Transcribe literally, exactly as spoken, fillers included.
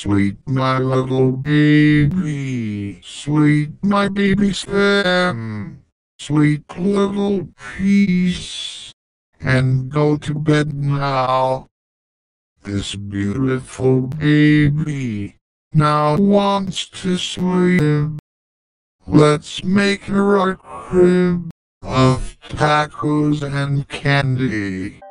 Sweet my little baby, sweet my baby Sam, sweet little peace, and go to bed now. This beautiful baby now wants to sleep. Let's make her a crib of tacos and candy.